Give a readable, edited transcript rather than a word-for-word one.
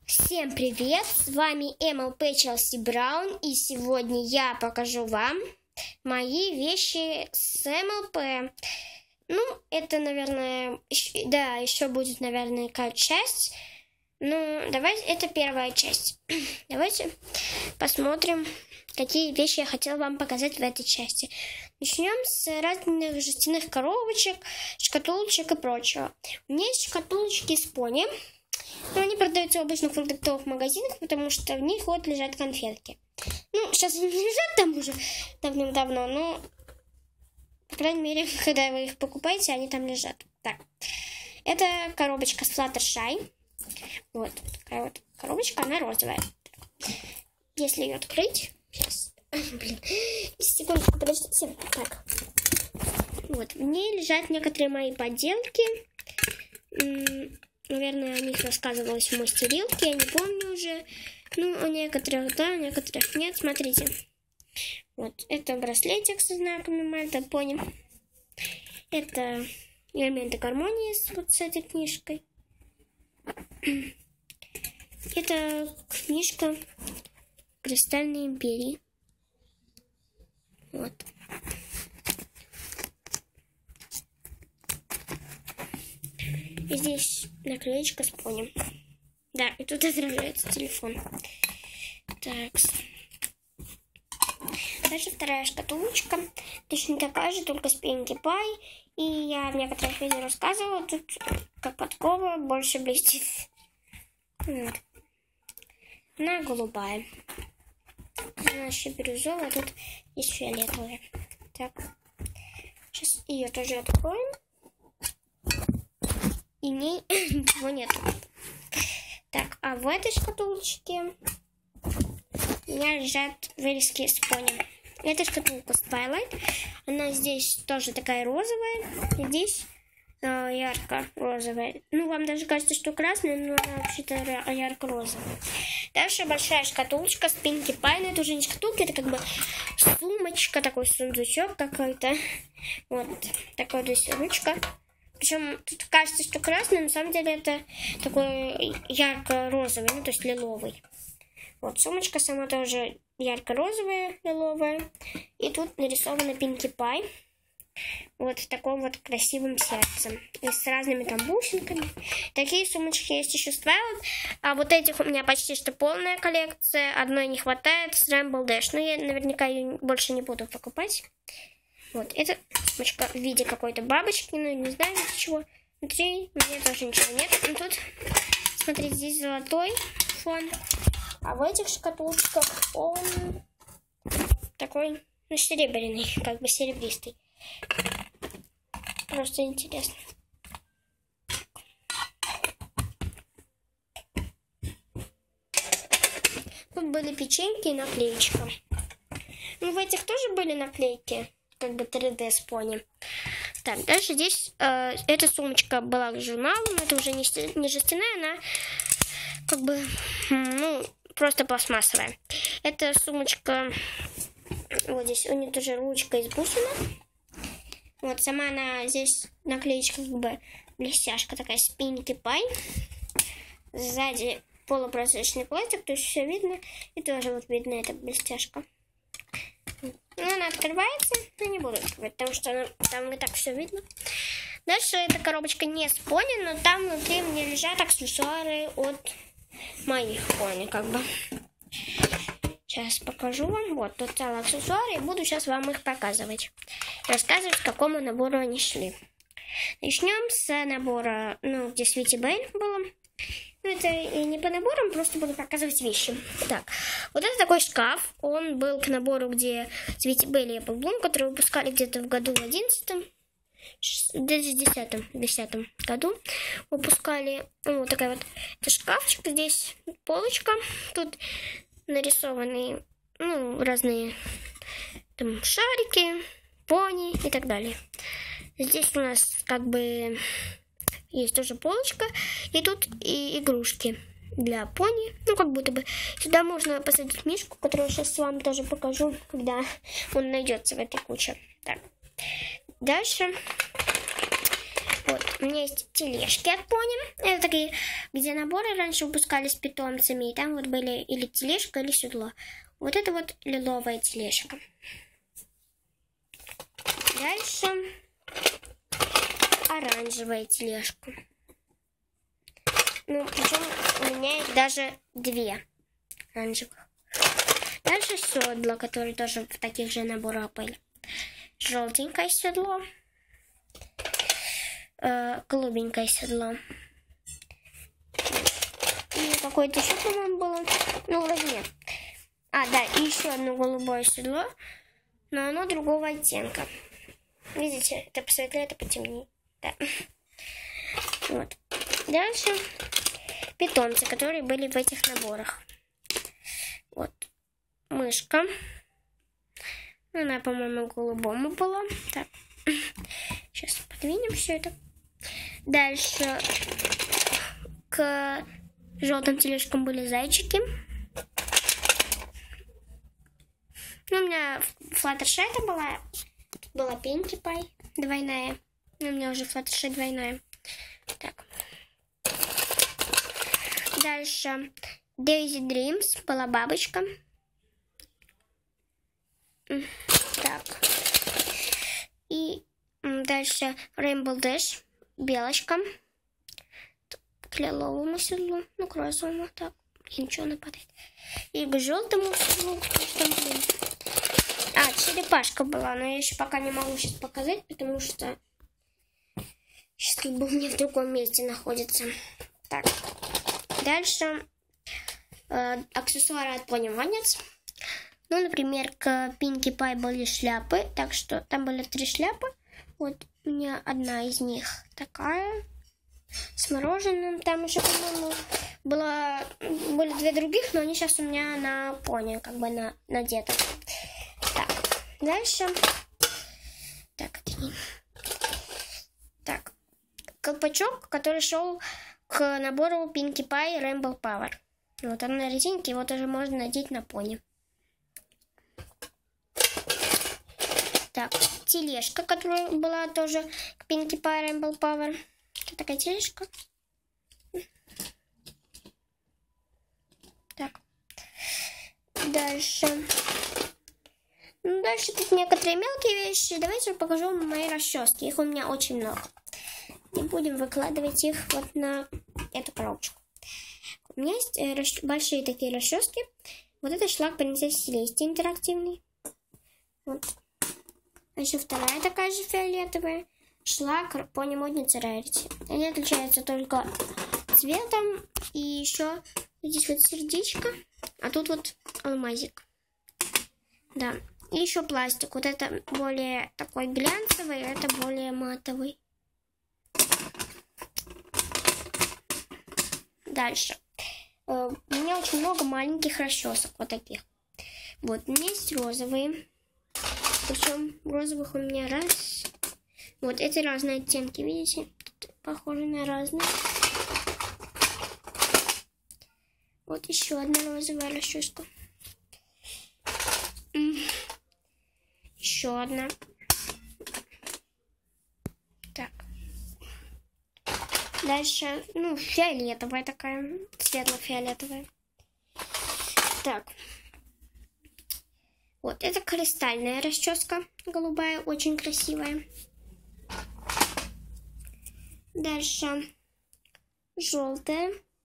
Всем привет! С вами MLP Челси Браун, и сегодня я покажу вам мои вещи с MLP. Ну, это, наверное, еще будет, наверное, какая-то часть. Ну, давайте, это первая часть. Давайте посмотрим, какие вещи я хотела вам показать в этой части. Начнем с разных жестяных коробочек, шкатулочек и прочего. У меня есть шкатулочки с пони. Но они продаются обычно в продуктовых магазинах, потому что в них вот лежат конфетки. Ну, сейчас они не лежат там уже давным-давно, но, по крайней мере, когда вы их покупаете, они там лежат. Так, это коробочка с Fluttershy. Вот такая вот коробочка, она розовая. Если ее открыть... Сейчас, блин, секундочку, подождите. Так, вот, в ней лежат некоторые мои поделки. Наверное, о них рассказывалось в мастерилке, я не помню уже. Ну, у некоторых да, у некоторых нет. Смотрите. Вот, это браслетик со знаками Мальта Пони. Это элементы гармонии вот с этой книжкой. Это книжка Кристальной империи. Вот. И здесь наклеечка с пони. Да, и тут отражается телефон. Так. Дальше вторая шкатулочка. Точно такая же, только с Pinkie Pie. И я в некоторых видео рассказывала. Тут как подкова больше блестит. Вот. Она голубая. Она еще бирюзовая, а тут есть фиолетовая. Так. Сейчас ее тоже откроем. И в ней ничего нет. Так, а в этой шкатулочке у меня лежат вырезки с пони. Это шкатулка с Twilight. Она здесь тоже такая розовая. И здесь ярко-розовая. Ну, вам даже кажется, что красная, но она вообще-то ярко-розовая. Дальше большая шкатулочка с Pinkie Pie. Но это уже не шкатулка, это как бы сумочка, такой сундучок какой-то. Вот, такая здесь ручка. Причем тут кажется, что красный, но на самом деле это такой ярко-розовый, ну то есть лиловый. Вот сумочка сама тоже ярко-розовая, лиловая. И тут нарисована Pinkie Pie. Вот в таком вот красивом сердце. И с разными там бусинками. Такие сумочки есть еще с Twilight. А вот этих у меня почти что полная коллекция. Одной не хватает с Rainbow Dash. Но я наверняка ее больше не буду покупать. Вот, эта сумочка в виде какой-то бабочки, ну, не знаю, из чего. Внутри у меня тоже ничего нет. Ну, тут, смотрите, здесь золотой фон. А в этих шкатулочках он такой, ну, серебряный, как бы серебристый. Просто интересно. Тут были печеньки и наклеечка. Ну, в этих тоже были наклейки. Как бы 3D с пони. Так, дальше здесь эта сумочка была к журналу, но это уже не жестяная, она как бы, ну, просто пластмассовая. Эта сумочка, вот здесь у нее тоже ручка из бусинок. Вот, сама она, здесь наклеечка как бы блестяшка такая с Pinkie Pie. Сзади полупрозрачный пластик, то есть все видно. И тоже вот видно эта блестяшка. Ну, она открывается, но не буду открывать, потому что там и так все видно. Дальше эта коробочка не с пони, но там внутри мне лежат аксессуары от моих пони, как бы. Сейчас покажу вам. Вот, тут целые аксессуары, и буду сейчас вам их показывать. Рассказывать, к какому набору они шли. Начнем с набора, ну, где Sweetie Belle было. Ну, это и не по наборам, просто буду показывать вещи. Так, вот это такой шкаф. Он был к набору, где Sweetie Belle и Apple Bloom, которые выпускали где-то в году в 11-м, даже в 10-м году выпускали. Вот такая вот. Это шкафчик, здесь полочка. Тут нарисованы, ну, разные там шарики, пони и так далее. Здесь у нас как бы... Есть тоже полочка, и тут и игрушки для пони. Ну, как будто бы сюда можно посадить мишку, которую я сейчас вам тоже покажу, когда он найдется в этой куче. Так. Дальше Вот, у меня есть тележки от пони. Это такие, где наборы раньше выпускали с питомцами. И там вот были или тележка, или седло. Вот это вот лиловая тележка. Дальше оранжевая тележка. Ну, причем у меня их даже 2 оранжевых. Дальше седла, которые тоже в таких же наборах были. Желтенькое седло. Голубенькое седло. И какое-то еще, по-моему, было. Ну, вроде нет. А, да, и еще одно голубое седло. Но оно другого оттенка. Видите, это посветлее, это потемнее. Да. Вот. Дальше питомцы, которые были в этих наборах. Вот. Мышка. Она, по-моему, голубому была. Так. Сейчас подвинем все это. Дальше к желтым тележкам были зайчики. Ну, у меня Флаттершай это была Пинки Пай двойная. У меня уже Флаттершай двойная. Так. Дальше Дейзи Дримс была бабочка. Так. И дальше Rainbow Dash белочка. К лиловому седлу, ну, к розовому, так, и ничего не падает. И к желтому седлу, что, блин. А, черепашка была, но я еще пока не могу сейчас показать, потому что сейчас как бы у меня в другом месте находится. Так, дальше аксессуары от Пони Ванец. Ну, например, к Пинки Пай были шляпы, так что там были 3 шляпы. Вот у меня одна из них такая, с мороженым. Там еще, по-моему, были 2 других, но они сейчас у меня на пони, как бы надеты. Так, дальше. Так, это не... Так, колпачок, который шел к набору Pinkie Pie Rainbow Power. Вот он на резинке, его тоже можно надеть на пони. Так, тележка, которая была тоже к Pinkie Pie Rainbow Power. Вот такая тележка. Так. Дальше. Ну, дальше тут некоторые мелкие вещи. Давайте я покажу вам мои расчески. Их у меня очень много. И будем выкладывать их вот на эту коробочку. У меня есть большие такие расчески. Вот это шлак принцессы Селестии интерактивный. Вот. А еще вторая такая же фиолетовая. Шлак Пони Модницы Рарити. Они отличаются только цветом. И еще здесь вот сердечко. А тут вот алмазик. Да. И еще пластик. Вот это более такой глянцевый, а это более матовый. Дальше. У меня очень много маленьких расчесок. Вот таких. Вот. У меня есть розовые. Причем розовых у меня раз. Вот эти разные оттенки, видите? Тут похожи на разные. Вот еще одна розовая расческа. Еще одна. Так. Дальше, ну, фиолетовая такая, светло-фиолетовая. Так. Вот, это кристальная расческа, голубая, очень красивая. Дальше желтая.